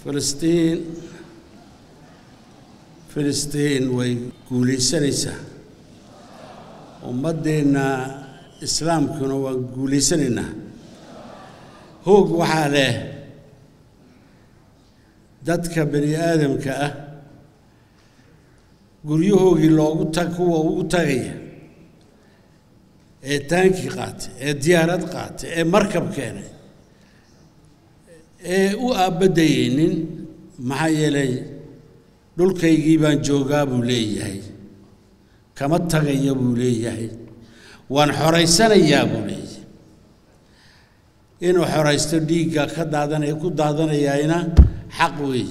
فلسطين ويقولي سنسة ومدينا إسلام كانوا ويقولي سننا هو وحاله dadka bani aadamka ah guryahoogii loogu kuwa ugu tagaya ee taanki qaatay ee diyaarad qaatay ee markab keenay ee u aabadaynin maxaa yeelay dhulkaygii baan joogaa buu leeyahay kama tagaya buu leeyahay waan xoreysanayaa buu leeyahay inuu xoreysto dhiigga ka daadanaya ku daadanayayna حق وي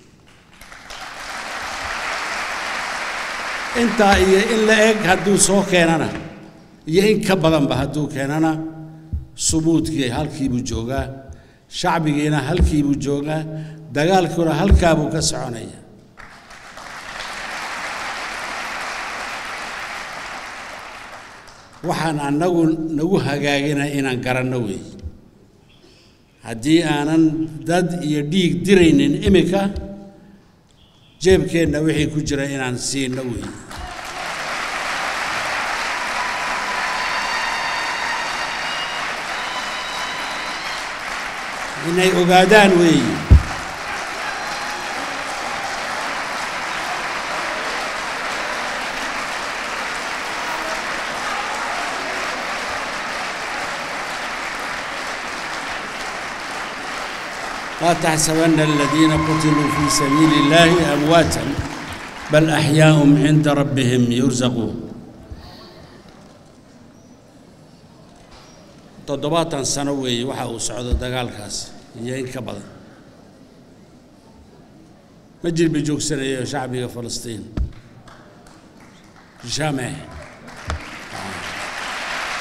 انت إلا إيك هدو سو كينانا إن كبدن بهدو كينانا صمودكي هالكي بجوغا شعبينا هالكي بجوغا دغالكونا هالكا بو كسعونيا waxaan nagu hagaagina inaan garanno weey haddii aanan dad iyo dhiig diraynin imika jeebkeenna wixii ku jira inaan siino weey inay ogaadaan weey لا تحسبن الذين قتلوا في سبيل الله أمواتا بل أحياء عند ربهم يرزقون تضباطا سنوي وحاو سعود دقال كاس يين كبض مجل بجوك سنة شعبي فلسطين جامع